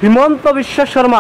হিমন্ত বিশ্ব শর্মা।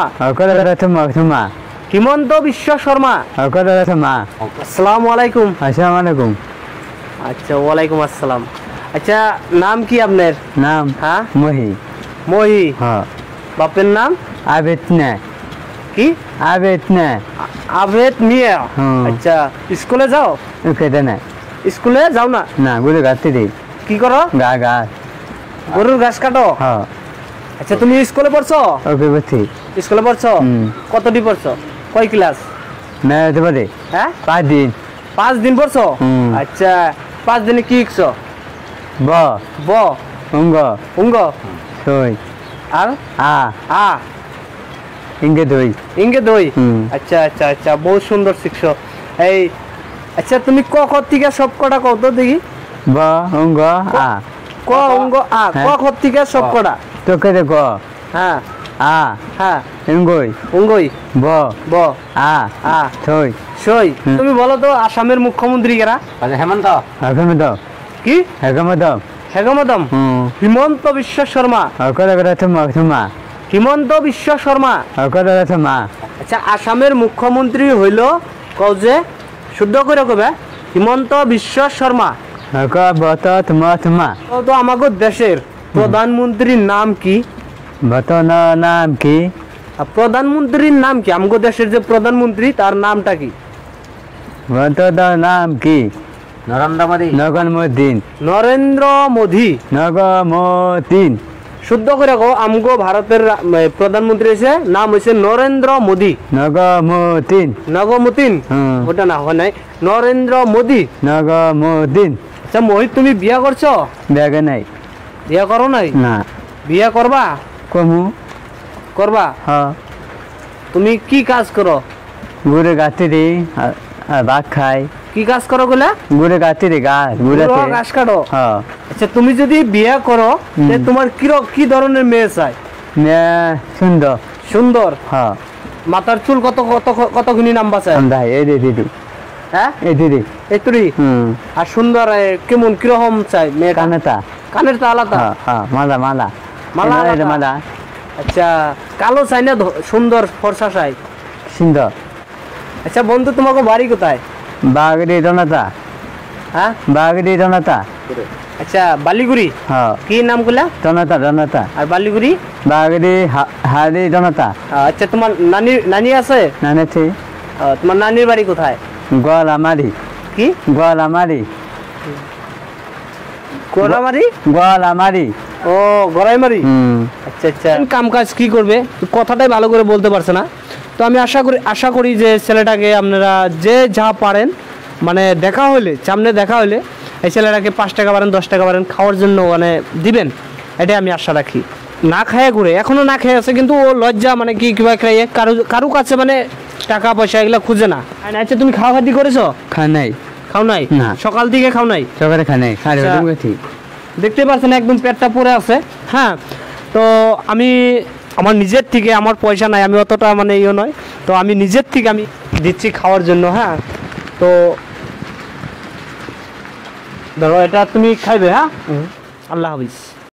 হিমন্ত বিশ্ব শর্মা। আসসালামু আলাইকুম। আসসালামু আলাইকুম। আচ্ছা, ওয়ালাইকুম আসসালাম। আচ্ছা, নাম কি আপনার? নাম হ্যাঁ মহি। মহি। হ্যাঁ। বাপের নাম? আবেদ না। কি? আবেদ না। আবেদ মিয়া। আচ্ছা, স্কুলে যাও? কেটে না। স্কুলে যাও না? না, গরু গাছতে দিই। কি করো? গাছ। গরুর ঘাস কাটো? হ্যাঁ। আচ্ছা, তুমি স্কুলে পড়ছো? ওকে বলছি। স্কুলে পড়ছো? কতটি পড়ছো? কয় ক্লাস? না, হতে পারে। হ্যাঁ, 5 দিন। 5 দিন পড়ছো? আচ্ছা, 5 দিনে কি শিখছো? ব ব, উঙ্গ উঙ্গ, সই আর আ আ, ইঙ্গে দই। ইঙ্গে দই। আচ্ছা আচ্ছা আচ্ছা, বহুত সুন্দর শিখছো। এই আচ্ছা, তুমি ক খ থেকে সব কটা কও তো দেখি। ব উঙ্গ আ। ক উঙ্গ আ, ক খ থেকে সব কটা। তোকে দেখো। হ্যাঁ আ। হ্যাঁ। ইঙ্গই। উঙ্গই। ব ব, আ আ, সই। সই। তুমি বলো তো আসামের মুখ্যমন্ত্রী কারা? হেমন্ত। হেমন্ত। কি? হেমন্ত। হেগমদম। হিমন্ত বিশ্ব শর্মা। হিমন্ত বিশ্ব শর্মা। আচ্ছা, আসামের মুখ্যমন্ত্রী হইল কও যে, শুদ্ধ করে কবে, হিমন্ত বিশ্ব শর্মা। তো আমাদের দেশের প্রধানমন্ত্রীর নাম কি? নাম কি? প্রধানমন্ত্রীর নাম কি? আমাদের দেশের যে প্রধানমন্ত্রী তার নামটা কি? নাম কি? নরেন্দ্র মোদী। নরেন্দ্র মোদী। শুদ্ধ করে কো, আমগো ভারতের প্রধানমন্ত্রী হয়েছে নাম হয়েছে নরেন্দ্র মোদী। নগমুতিন। ওটা না হয় নাই, নরেন্দ্র মোদী। আচ্ছা মোহিত, তুমি বিয়া করছো? বিয়া নাই। বিয়া করো নাই? না। বিয়া করবা? কমু। করবা? হ্যাঁ। তুমি কি কাজ করো? গুড়ে গাছে দিই আর ভাত খাই। কি কাজ করো গুলা? গুড়ে গাছে দিই ঘাস কাটো? হ্যাঁ। আচ্ছা, তুমি যদি বিয়ে করো তোমার কি ধরনের মেয়ে চাই? সুন্দর। সুন্দর? হ্যাঁ। মাথার চুল কত কত কতখানি নাম্বার চাই? এই দিদি। হ্যাঁ, এই দিদি। এতুরি? আর সুন্দর কেমন কিরকম চাই মেয়ে? কানের তা আলাদা? হ্যাঁ। মালা মালা মালা মালা। আচ্ছা, কালো চাই না সুন্দর ফর্সা চাই? সুন্দর। আচ্ছা বন্ধু, তোমাকে বাড়ি কোথায়? বাগড়ি রনাতা। হ্যাঁ, বাগড়ি রনাতা। আচ্ছা, বালিগুড়ি। হ্যাঁ। কি নাম গুলা? রনাতা। আর বালিগুড়ি? বাগড়ি হাড়ি রনাতা। আচ্ছা, তোমার নানি আছে? নানি আছে। তোমার নানির বাড়ি কোথায়? গোয়ালামারি। কি? গোয়ালামারি। গোয়ালামারি। ও, গড়াইমারি। আচ্ছা আচ্ছা। কাম কাজ কি করবে কথাটাই ভালো করে বলতে পারছে না। তো আমি আশা করি যে ছেলেটাকে আপনারা যে যা পারেন, মানে দেখা হলে, সামনে দেখা হলে এই ছেলেটাকে 5 টাকা পারেন 10 টাকা পারেন খাওয়ার জন্য মানে দিবেন, এটাই আমি আশা রাখি। না খায় ঘুরে, এখনো না খেয়ে আছে, কিন্তু ও লজ্জা, মানে কি কিভাবে খাইয়ে কারু কাছে মানে টাকা পয়সা এগুলো খুঁজে না। আচ্ছা, তুমি খাওয়া খাতি করেছো? খাও নাই। না। সকাল থেকে খাও নাই? সকালে খাই নাই। দেখতে পাচ্ছেন একদম পেটটা পড়ে আছে। হ্যাঁ, তো আমি আমার নিজের থেকে, আমার পয়সা নাই, আমি অতটা মানে ইয়ে নয়, তো আমি নিজের থেকে আমি দিচ্ছি খাওয়ার জন্য। হ্যাঁ, তো ধরো এটা তুমি খাইবে। হ্যাঁ, আল্লাহ হাফিজ।